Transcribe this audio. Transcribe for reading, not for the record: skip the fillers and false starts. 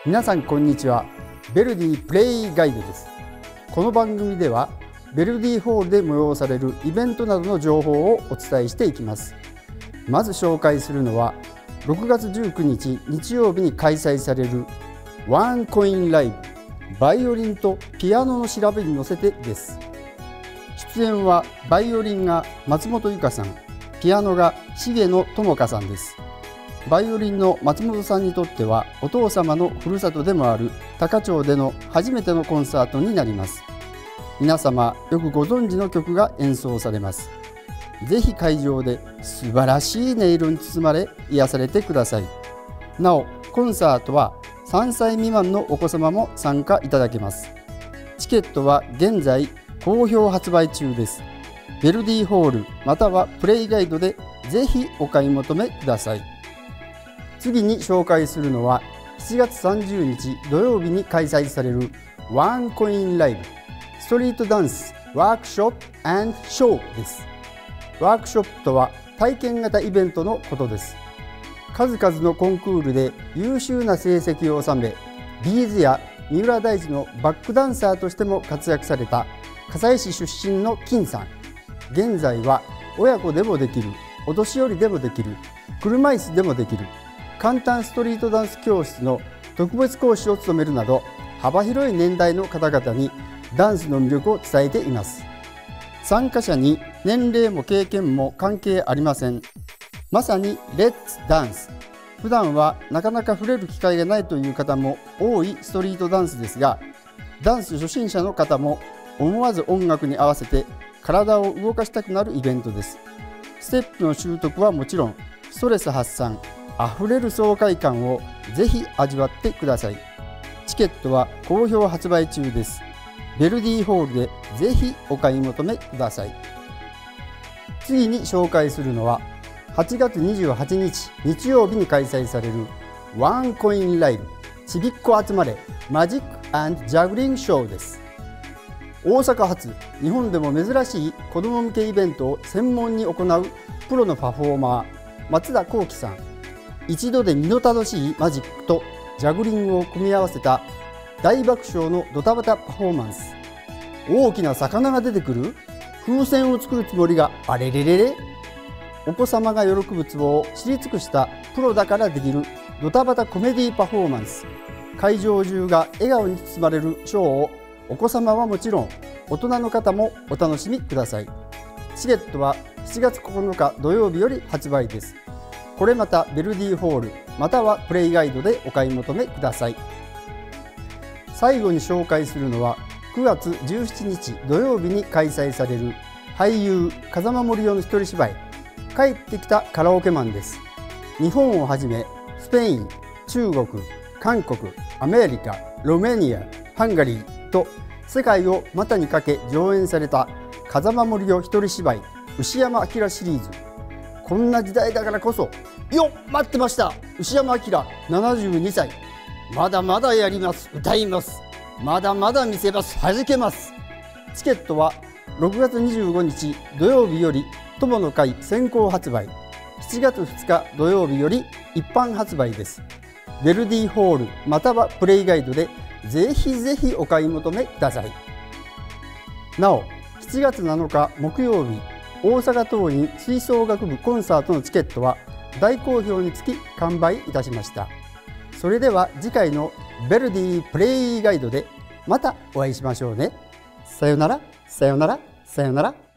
皆さんこんにちは。ヴェルディプレイガイドです。この番組ではヴェルディホールで催されるイベントなどの情報をお伝えしていきます。まず紹介するのは6月19日日曜日に開催されるワンコインライブ、バイオリンとピアノの調べに乗せてです。出演はバイオリンが松本由香さん、ピアノが重野智香さんです。バイオリンの松本さんにとってはお父様のふるさとでもある高千穂での初めてのコンサートになります。皆様よくご存知の曲が演奏されます。ぜひ会場で素晴らしい音色に包まれ癒されてください。なおコンサートは3歳未満のお子様も参加いただけます。チケットは現在好評発売中です。ヴェルディホールまたはプレイガイドでぜひお買い求めください。次に紹介するのは7月30日土曜日に開催されるワンコインライブストリートダンスワークショップ&ショーです。ワークショップとは体験型イベントのことです。数々のコンクールで優秀な成績を収め、ビーズや三浦大知のバックダンサーとしても活躍された笠井市出身の金さん。現在は親子でもできる、お年寄りでもできる、車椅子でもできる簡単ストリートダンス教室の特別講師を務めるなど幅広い年代の方々にダンスの魅力を伝えています。参加者に年齢も経験も関係ありません。まさにレッツダンス。普段はなかなか触れる機会がないという方も多いストリートダンスですが、ダンス初心者の方も思わず音楽に合わせて体を動かしたくなるイベントです。ステップの習得はもちろん、ストレス発散、あふれる爽快感をぜひ味わってください。チケットは好評発売中です。ヴェルディホールでぜひお買い求めください。次に紹介するのは8月28日日曜日に開催されるワンコインライブちびっこ集まれマジック&ジャグリングショーです。大阪発、日本でも珍しい子ども向けイベントを専門に行うプロのパフォーマー松田幸喜さん。一度で身の楽しいマジックとジャグリングを組み合わせた大爆笑のドタバタパフォーマンス。大きな魚が出てくる、風船を作るつもりがあれれれれ。お子様が喜ぶツボを知り尽くしたプロだからできるドタバタコメディパフォーマンス。会場中が笑顔に包まれるショーをお子様はもちろん大人の方もお楽しみください。チケットは7月9日土曜日より発売です。これまたヴェルディホールまたはプレイガイドでお買い求めください。最後に紹介するのは9月17日土曜日に開催される俳優風間杜夫の一人芝居帰ってきたカラオケマンです。日本をはじめスペイン、中国、韓国、アメリカ、ロメニア、ハンガリーと世界を股にかけ上演された風間杜夫一人芝居牛山明シリーズ。こんな時代だからこそよっ待ってました。牛山明72歳、まだまだやります、歌います、まだまだ見せます、弾けます。チケットは6月25日土曜日より友の会先行発売、7月2日土曜日より一般発売です。ヴェルディホールまたはプレイガイドでぜひぜひお買い求めください。なお7月7日木曜日大阪桐蔭吹奏楽部コンサートのチケットは大好評につき完売いたしました。それでは次回のヴェルディプレイガイドでまたお会いしましょうね。さよなら、さよなら、さよなら。